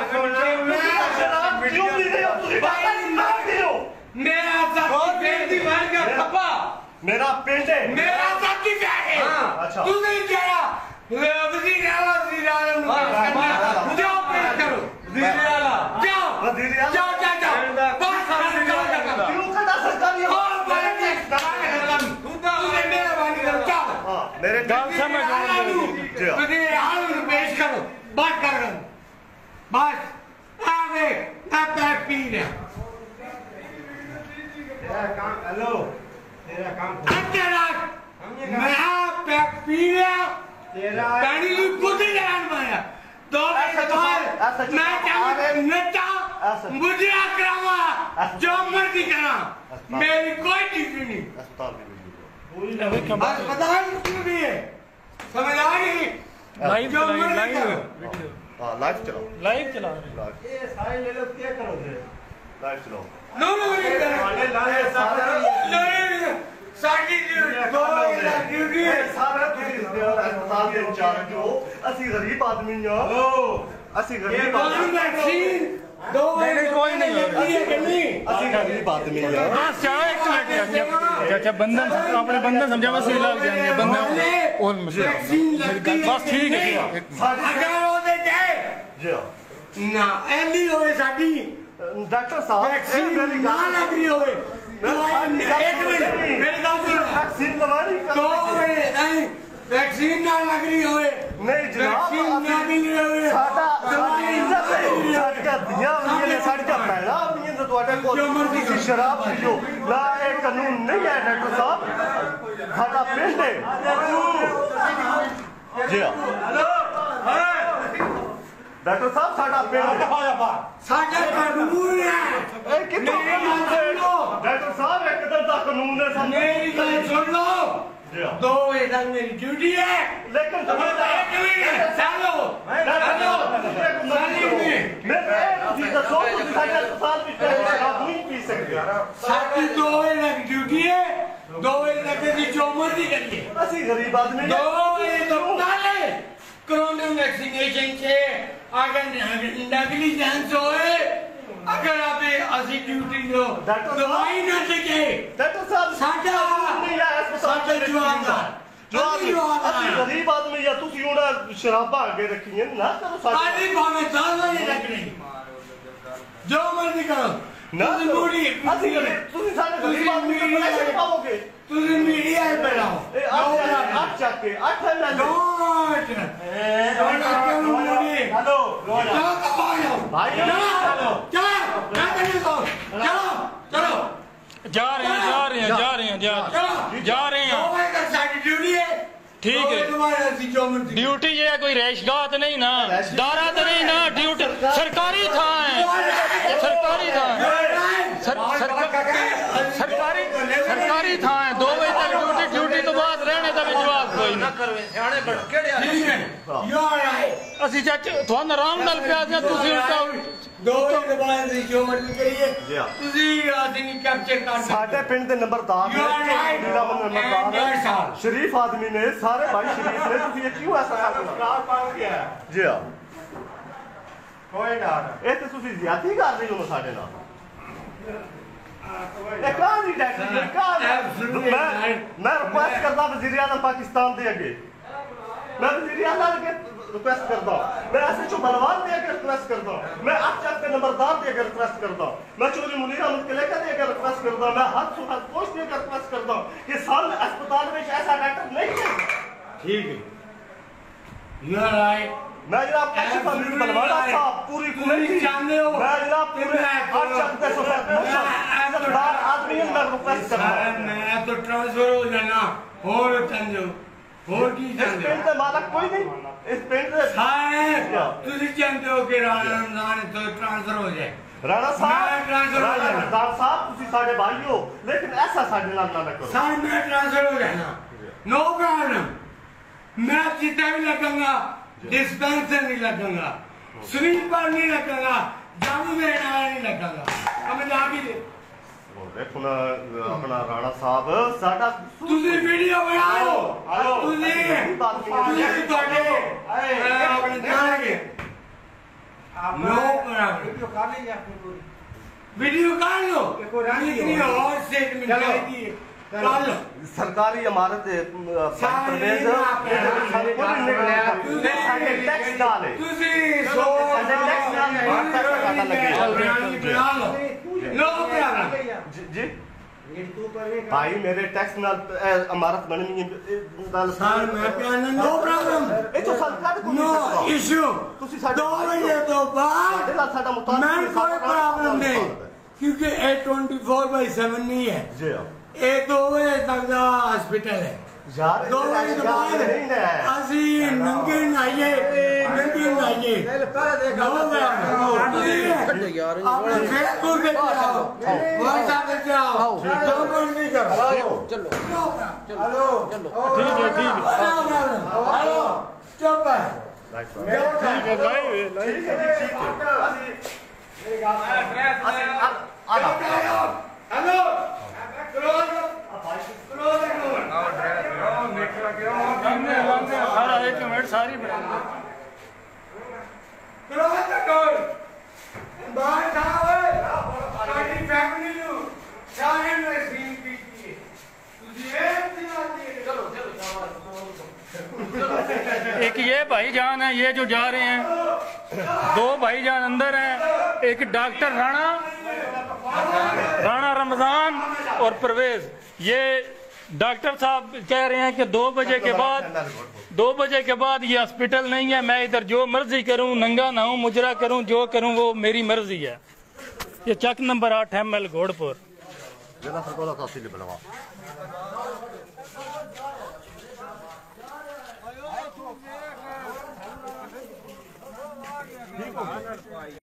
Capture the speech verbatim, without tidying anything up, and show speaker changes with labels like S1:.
S1: क्यों भी नहीं हो तुझे मार दियो
S2: मेरा साथी बेटी बन गया पापा
S1: मेरा पिंड है
S2: मेरा साथी क्या है
S1: अच्छा
S2: तू नहीं क्या वजीर आला वजीर आला जाओ पेश करो वजीर आला जाओ
S1: वजीर आला
S2: जाओ जाओ जाओ बात कर
S1: क्यों खड़ा सरकारी
S2: और बड़े तूने मेरा बानी करो जाओ
S1: हां मेरे गांव समझ
S2: वजीर आला पेश करो बात कर बस आगे मैं पैक पी रहा
S1: तेरा काम हेलो तेरा काम
S2: तेरा मैं पैक पी रहा
S1: तेरा
S2: पानी की बुद्धि जान माया तो मैं चाहूँ नचा मुझे आक्रामा जो मर्जी करा मेरी कोई ड्यूटी नहीं अस्पताल क्यों भी है समझ आ गई
S3: लाइव
S2: जो
S3: लाइव
S2: मर्जी
S3: लाइव
S2: करो
S1: हां लाइव चलाओ
S3: लाइव चला
S1: ये सारे ले लो क्या करोगे लाइव चलाओ
S2: नो नो नहीं
S1: वाले लाए सारे
S2: साडी ड्यूटी है
S1: सारा ਤੁਸੀਂ अस्पताल ਦੇ ਇੰਚਾਰਜ ਹੋ ਅਸੀਂ ਗਰੀਬ ਆਦਮੀ ਹਾਂ ਅਸੀਂ ਗਰੀਬ ਆਦਮੀ
S2: दो
S3: नहीं कोई नहीं
S1: ਅਸੀਂ ਗਰੀਬ ਆਦਮੀ ਹਾਂ
S3: बस जाओ एक मिनट चाचा बंधन अपने बंधन समझा बस लग जाएंगे बंधन और बस ठीक है
S2: अगर ਉਹਦੇ ਤੇ
S1: ਜੀ
S2: ਨਾ ਐਲੀ ਹੋਵੇ ਸਾਡੀ
S1: ਡਾਕਟਰ ਸਾਹਿਬ
S2: ਵੈਕਸੀਨ ਨਾ ਲੱਗ ਰਹੀ ਹੋਵੇ एक मिनट मेरी बात सुनो
S1: वैक्सीन लगवानी
S2: तो नहीं वैक्सीन ना लग रही होए
S1: नहीं जनाब
S2: वैक्सीन ना मिल रही होए
S1: साडा साडी इज्जत है साडा दियां होंदियां ने साडा पैड़ा होंदियां ते ਤੁਹਾਡੇ ਕੋਲ ਤੁਸੀਂ ਸ਼ਰਾਬ ਪੀਓ ਨਾ ਇਹ ਕਾਨੂੰਨ ਨਹੀਂ ਹੈ ਡਾਕਟਰ ਸਾਹਿਬ ਸਾਡਾ ਪਿੰਡ ਹੈ ਜੀ हेलो डॉक्टर साहब साडा पिंड
S2: साडा कानून है
S1: ए कितों डॉक्टर साहब एक कदम दा कानून है सामने
S2: मेरी बात सुन लो दो बजे तक मेरी ड्यूटी है
S1: लेकिन
S2: एक मिनट चलो चलो
S1: मैं ਤੁਸੀਂ ਦੱਸੋ ਤੁਸੀਂ ਸਾਡੇ अस्पताल ਵਿੱਚ शराब नहीं पी सकते
S2: साडी दो बजे तक ड्यूटी है दो बजे तक दी जो मर्जी करिए
S1: ਅਸੀਂ गरीब आदमी
S2: दो बजे तो पहले कोरोना वैक्सीनेशन से अगर नेगलिजेंस होए अगर आप असि ड्यूटी लो दवाई ना सके
S1: डॉक्टर साहब
S2: साडा
S1: नहीं है
S2: साडा जवाबदार
S1: जवाब ਅਸੀਂ गरीब आदमी या ਤੁਸੀਂ ਉਹਨਾਂ ਸ਼ਰਾਬਾਂ ਅੱਗੇ ਰੱਖੀਆਂ ਨਾ ਕਰੋ
S2: साडी भावे दस बजे तक नहीं जो मर्जी करो
S1: ना
S2: मूडी
S1: ਅਸੀਂ ਤੁਸੀਂ ਸਾਡੇ गरीब आदमी ਨੂੰ ਪੈਸੇ ਪਾਓਗੇ
S2: ਤੁਸੀਂ ਮੀਡੀਆ पे लाओ
S1: ਇਹ ਅੱਠ ਚੱਕ ਕੇ ਅੱਠ ਲੈ ਲਓ हेलो भाई
S2: चलो चलो चलो
S3: जा रहे हैं जा रहे हैं जा रहे हैं जा जा रहे हैं
S2: ड्यूटी है
S3: ठीक है ड्यूटी ये कोई रेशगाह तो नहीं ना दारा तो नहीं ना ड्यूटी सरकारी था सरकारी था सरकारी सरकारी था दो बजे तक ड्यूटी ड्यूटी तो बाद रहने का भी जवाब कोई ना ਅਸੀਂ ਚਾਚ ਤੁਹਾਨੂੰ ਆਰਾਮ ਨਾਲ ਪਿਆ ਦਿਆਂ ਤੁਸੀਂ ਉਲਟਾ
S2: ਦੋ ਵਜੇ ਬਾਅਦ ਦੀ ਜੋ ਮਰਜ਼ੀ ਕਰੀਏ ਤੁਸੀਂ ਆਦਮੀ ਕੈਪਚਰ ਕਰ
S1: ਸਾਡੇ ਪਿੰਡ ਦੇ ਨੰਬਰਦਾਰ ਨੇ ਨੰਬਰਦਾਰ ਸ਼ਰੀਫ ਆਦਮੀ ਨੇ ਸਾਰੇ ਭਾਈ ਸ਼ਰੀਫ ਨੇ ਤੁਸੀਂ ਇਹ ਕਿਉਂ ਐਸਾ ਸਰਕਾਰ ਪਾਉ ਗਿਆ ਜੀ ਹਾਂ ਕੋਈ ਨਾ ਇਹ ਤੇ ਤੁਸੀਂ ਜ਼ਿਆਦਤੀ ਕਰ ਰਹੇ ਹੋ ਸਾਡੇ ਨਾਲ ਇਹ ਕਾਹਦੀ ਟੈਕਸੀ ਕਾਹਦੀ ਮੈਂ ਮੈਂ ਰਿਕੁਐਸਟ ਕਰਦਾ ਵਜ਼ੀਰ ਆਜ਼ਮ ਪਾਕਿस्तान ਦੇ ਅੱਗੇ मैं वज़ीर आला के रिक्वेस्ट करता हूँ मैं ऐसे जो बलवान दे के रिक्वेस्ट करता हूँ मैं आप चाक के नंबरदार दे के रिक्वेस्ट करता हूँ मैं चौधरी मुनीर अहमद के लेकर दे के रिक्वेस्ट करता हूँ मैं हर सुबह पोस्ट दे कर रिक्वेस्ट करता हूँ कि साल अस्पताल में ऐसा डॉक्टर नहीं है ठीक है
S2: यू आर राइट
S1: मैं जनाब बलवान साहब पूरी कमेटी जानते हो मैं जनाब पूरे हर चाक के सुबह आदमी मैं रिक्वेस्ट करता हूँ
S2: मैं तो ट्रांसफर हो जाना और चंजो ਹੋਰ ਕੀ ਚਾਹੁੰਦੇ
S1: ਪਿੰਡ ਦਾ ਮਾਲਕ ਕੋਈ ਨਹੀਂ ਇਸ ਪਿੰਡ ਦੇ
S2: ਸਾਹਿਬ ਤੁਸੀਂ ਚਾਹੁੰਦੇ ਹੋ ਕਿ ਰਾਣਾ ਰਮਜ਼ਾਨ ਤੋਂ ਟ੍ਰਾਂਸਫਰ ਹੋ ਜਾਏ
S1: ਰਾਣਾ ਸਾਹਿਬ
S2: ट्रांसफर हो जाना
S1: रमजान साहब ਤੁਸੀਂ ਸਾਡੇ ਭਾਈ ਹੋ लेकिन ऐसा ਸਾਡੇ ਨਾਲ ना करो
S2: साहब मैं ट्रांसफर हो जाना नो प्रॉब्लम मैं जितना भी लगूंगा डिस्पेंसर नहीं लगूंगा स्वीपर नहीं लगूंगा जादू देने वाला नहीं लगूंगा हमें ला भी दे
S1: देखो ना अपना राणा साहब साडा
S2: ਤੁਸੀਂ ਵੀਡੀਓ ਬਣਾਓ
S1: हेलो
S2: ਤੁਸੀਂ ਤੁਸੀਂ ਤੁਹਾਡੇ ਆਪਣੇ ਜਾਣਗੇ नो वीडियो कर लेंगे अपनी पूरी वीडियो कर लो इतनी और स्टेटमेंट चाहिए कर लो
S1: सरकारी इमारत परवेज टैक्स डाले
S2: तुसी सो
S1: टैक्स डाले पता लगे
S2: नो प्रॉब्लम
S1: जी भाई मेरे टैक्स नाल इमारत बननी है
S2: सर मैं कहना नो प्रॉब्लम
S1: ए तो सरकार को
S2: नो इशू
S1: ਤੁਸੀਂ
S2: दो बजे तो बाद
S1: ਸਾਡਾ ਮੁਤਾਬਕ
S2: मैं कोई प्रॉब्लम नहीं क्योंकि ए ट्वेंटी फोर बाई सेवन नहीं है
S1: जी
S2: ए दो बजे तक का हॉस्पिटल है
S1: यार
S2: दो बजे के बाद असी नंगे नाइए नंगे नाइए अपने फेसबुक पे जाओ व्हाट्सएप पे जाओ दो बजे नहीं करो चलो हेलो
S3: ठीक है ठीक है
S2: हेलो चुप है
S3: ठीक है लाइव लाइव
S2: हेलो
S3: सारा एक मिनट सारी एक ये भाईजान है ये जो जा रहे हैं दो भाईजान अंदर हैं एक डॉक्टर राणा राणा रमजान और परवेज ये डॉक्टर साहब कह रहे हैं कि दो बजे के बाद दो बजे के बाद ये हॉस्पिटल नहीं है मैं इधर जो मर्जी करूं नंगा नहाऊं मुजरा करूं जो करूं वो मेरी मर्जी है ये चक नंबर आठ एम एल घोड़पुर